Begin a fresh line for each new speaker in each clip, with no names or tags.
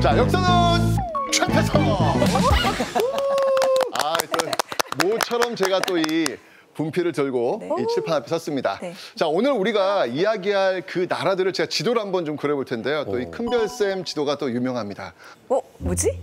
자, 역사는 최태성. 또 모처럼 제가 또 이 분필을 들고 이 칠판 앞에 섰습니다. 자, 오늘 우리가 이야기할 그 나라들을 제가 지도를 한번 좀 그려볼 텐데요. 또 이 큰별쌤 지도가 또 유명합니다.
뭐지?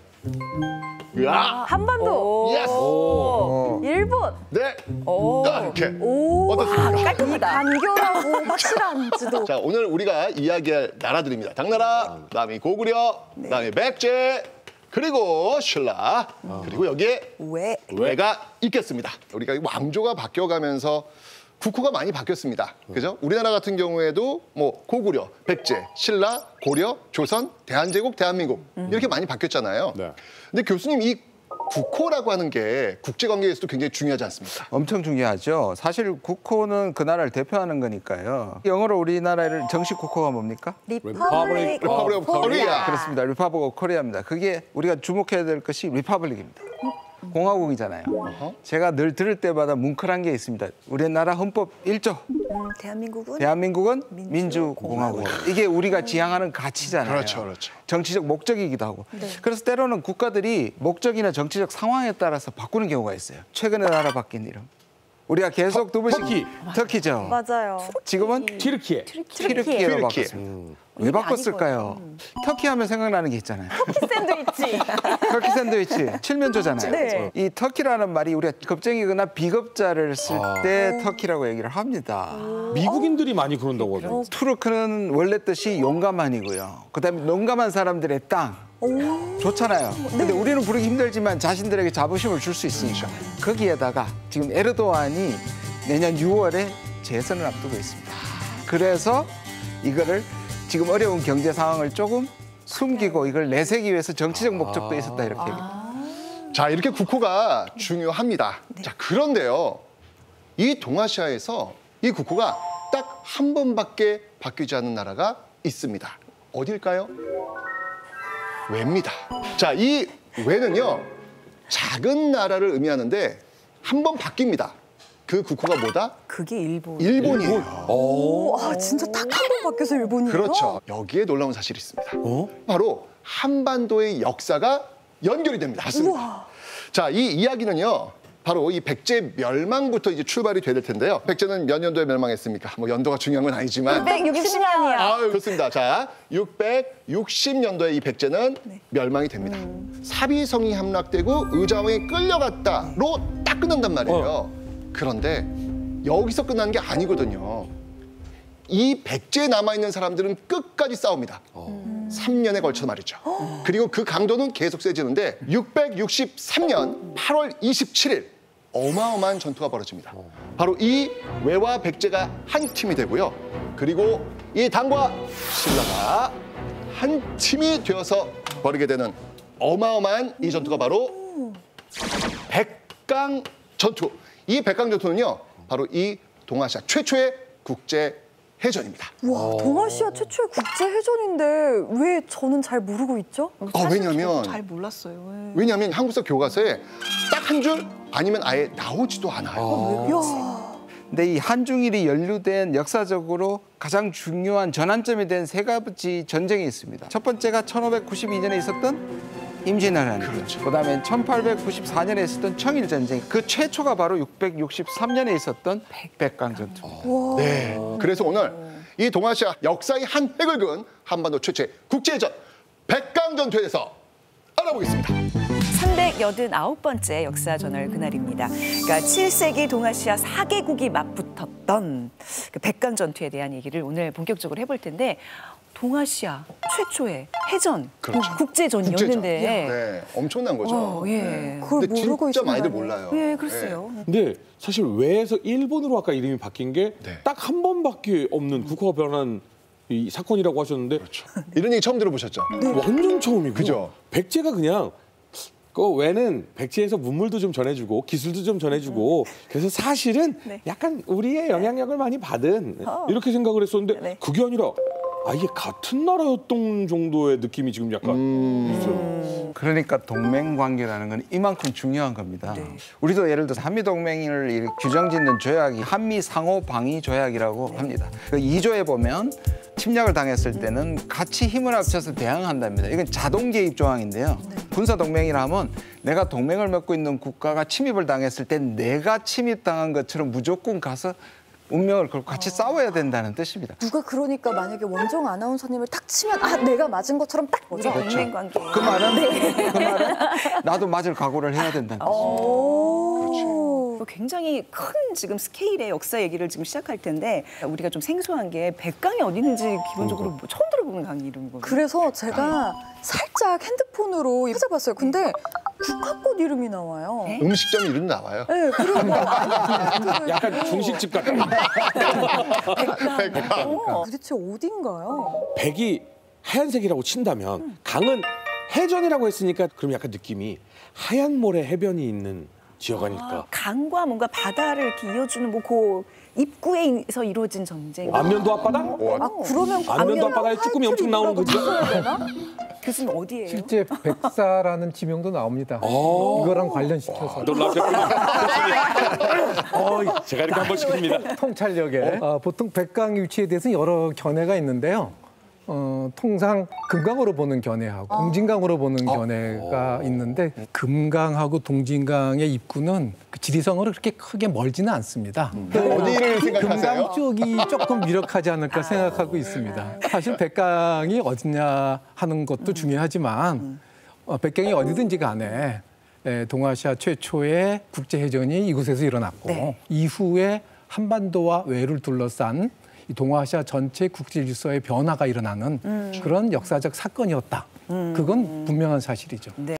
야,
한반도.
예스.
일본.
네. 이렇게.
오.
어떻습니까?
깔끔하다. 간결하고 확실한 지도.
자, 오늘 우리가 이야기할 나라들입니다. 당나라, 그다음에 고구려, 그다음에 백제, 그리고 신라, 그리고 여기에 왜가 있겠습니다. 우리가 왕조가 바뀌어가면서 국호가 많이 바뀌었습니다. 그죠? 우리나라 같은 경우에도 뭐 고구려, 백제, 신라, 고려, 조선, 대한제국, 대한민국 이렇게 많이 바뀌었잖아요.
네.
근데 교수님, 이 국호라고 하는 게 국제관계에서도 굉장히 중요하지 않습니까?
엄청 중요하죠. 사실 국호는 그 나라를 대표하는 거니까요. 영어로 우리나라를 정식 국호가 뭡니까?
리퍼블릭
오브 코리아.
그렇습니다. 리퍼블릭 오브 코리아입니다. 그게 우리가 주목해야 될 것이 리퍼블릭입니다. 공화국이잖아요. 제가 늘 들을 때마다 뭉클한 게 있습니다. 우리나라 헌법 1조. 대한민국은 민주공화국. 이게 우리가 지향하는 가치잖아요.
그렇죠, 그렇죠.
정치적 목적이기도 하고. 그래서 때로는 국가들이 목적이나 정치적 상황에 따라서 바꾸는 경우가 있어요. 최근에 나라 바뀐 이름. 우리가 계속 두 번씩 터키죠.
맞아요.
지금은 튀르키예로 바꿨습니다. 왜 바꿨을까요? 터키 하면 생각나는 게 있잖아요.
샌드위치.
터키 샌드위치, 칠면조잖아요.
네.
이 터키라는 말이 우리가 겁쟁이거나 비겁자를 쓸 때 터키라고 얘기를 합니다.
미국인들이 많이 그런다고 하죠.
투르크는 원래 뜻이 용감한이고요. 그다음에 용감한 사람들의 땅. 좋잖아요. 근데 우리는 부르기 힘들지만 자신들에게 자부심을 줄 수 있으니까. 거기에다가 지금 에르도안이 내년 6월에 재선을 앞두고 있습니다. 그래서 이거를 지금 어려운 경제 상황을 조금 숨기고 이걸 내세기 위해서 정치적 목적도 있었다 이렇게 얘기합니다.
자, 이렇게 국호가 중요합니다. 자, 그런데요. 이 동아시아에서 이 국호가 딱 한 번밖에 바뀌지 않는 나라가 있습니다. 어딜까요? 왜입니다. 자, 이 왜는요. 작은 나라를 의미하는데 한 번 바뀝니다. 그 국호가 뭐다?
그게 일본.
일본이에요.
오, 진짜 딱 한 번 바뀌어서 일본이에요?
그렇죠. 여기에 놀라운 사실이 있습니다. 바로 한반도의 역사가 연결이 됩니다. 맞습니다. 자, 이 이야기는요. 바로 이 백제 멸망부터 이제 출발이 돼야 될 텐데요. 백제는 몇 년도에 멸망했습니까? 뭐 연도가 중요한 건 아니지만
660년이야.
아유, 그렇습니다. 자, 660년도에 이 백제는 멸망이 됩니다. 사비성이 함락되고 의자왕이 끌려갔다로 딱 끝난단 말이에요. 그런데 여기서 끝나는 게 아니거든요. 이 백제에 남아있는 사람들은 끝까지 싸웁니다. 3년에 걸쳐 말이죠. 그리고 그 강도는 계속 세지는데 663년 8월 27일 어마어마한 전투가 벌어집니다. 바로 이 왜와 백제가 한 팀이 되고요. 그리고 이 당과 신라가 한 팀이 되어서 벌이게 되는 어마어마한 이 전투가 바로 백강 전투. 이 백강 전투는요. 바로 이 동아시아 최초의 국제 해전입니다.
와, 동아시아 최초의 국제 해전인데 왜 저는 잘 모르고 있죠?
왜냐면
잘 몰랐어요.
왜냐하면 한국사 교과서에 딱 한 줄 아니면 아예 나오지도 않아요.
이야.
근데 이 한중일이 연루된 역사적으로 가장 중요한 전환점이 된 세 가지 전쟁이 있습니다. 첫 번째가 1592년에 있었던 임진왜란.
그렇죠.
그다음에 1894년에 있었던 청일전쟁. 그 최초가 바로 663년에 있었던 백강전투.
네. 그래서 오늘 이 동아시아 역사의 한 획을 그은 한반도 최초의 국제해전 백강전투에 대해서 알아보겠습니다.
389번째 역사 저널 그날입니다. 그러니까 7세기 동아시아 4개국이 맞붙었던 그 백강 전투에 대한 얘기를 오늘 본격적으로 해볼 텐데 동아시아 최초의 해전
그렇죠.
국제전이었는데
네, 엄청난 거죠.
예.
그걸
근데
모르고
진짜 많이들
있었나요?
몰라요.
예, 글쎄요.
근데 사실 왜에서 일본으로 아까 이름이 바뀐 게
네.
딱 한 번밖에 없는 국호가 변한 이 사건이라고 하셨는데
이런 얘기 처음 들어보셨죠?
완전 처음이고
그죠?
백제가 그냥 그 왜는 백제에서 문물도 좀 전해주고 기술도 좀 전해주고 그래서 사실은 약간 우리의 영향력을 많이 받은 이렇게 생각을 했었는데
네.
그게 아니라 아예 같은 나라였던 정도의 느낌이 지금 약간 있어요.
그러니까 동맹 관계라는 건 이만큼 중요한 겁니다. 우리도 예를 들어서 한미 동맹을 이렇게 규정짓는 조약이 한미 상호 방위 조약이라고 합니다. 그 2조에 보면 침략을 당했을 때는 같이 힘을 합쳐서 대항한답니다. 이건 자동 개입 조항인데요. 군사 동맹이라면 내가 동맹을 맺고 있는 국가가 침입을 당했을 때 내가 침입당한 것처럼 무조건 가서 운명을 걸고 같이 싸워야 된다는 뜻입니다.
누가 그러니까 만약에 원정 아나운서님을 탁 치면 아 내가 맞은 것처럼 딱
우리 동맹 관계.
그 말은 나도 맞을 각오를 해야 된다는 뜻입니다.
굉장히 큰 지금 스케일의 역사 얘기를 지금 시작할 텐데 우리가 좀 생소한 게 백강이 어디 있는지 기본적으로 뭐 처음 들어보는 강의 이런 거.
그래서 제가 살짝 핸드폰으로 찾아봤어요. 근데 국화꽃 이름이 나와요.
네?
음식점 이름 나와요.
네, 그리고 아니,
약간 중식집 같다.
도대체 어딘가요?
백이 하얀색이라고 친다면 강은 해전이라고 했으니까 그럼 약간 느낌이 하얀 모래 해변이 있는 지역 아닐까.
강과 뭔가 바다를 이렇게 이어주는 뭐 그 입구에서 이루어진 전쟁.
안면도 앞바다?
아 그러면
안면도 앞바다에 쭈꾸미 엄청 나오는 거죠?
교수님 어디예요?
실제 백사라는 지명도 나옵니다. 이거랑 관련시켜서
놀라셨군요. 제가 이렇게 한 번씩 합니다.
통찰력에 보통 백강 위치에 대해서는 여러 견해가 있는데요. 통상 금강으로 보는 견해하고 동진강으로 보는 견해가 있는데 금강하고 동진강의 입구는 그 지리성으로 그렇게 크게 멀지는 않습니다.
어디를 생각하세요?
금강 쪽이 조금 유력하지 않을까 생각하고 있습니다. 사실 백강이 어디냐 하는 것도 중요하지만 백강이 어디든지 간에 동아시아 최초의 국제해전이 이곳에서 일어났고
네.
이후에 한반도와 외를 둘러싼 이 동아시아 전체 국제 질서의 변화가 일어나는 그런 역사적 사건이었다. 그건 분명한 사실이죠.
네.